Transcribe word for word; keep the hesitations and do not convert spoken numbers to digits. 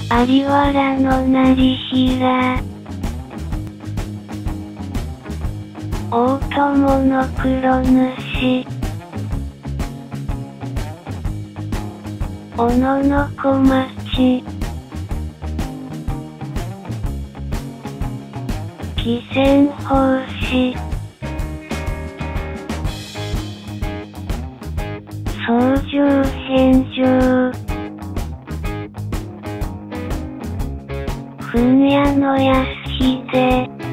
有原の成平。大友の黒主。小野の小町。汽船法師。操縦返上。糞屋の安秀。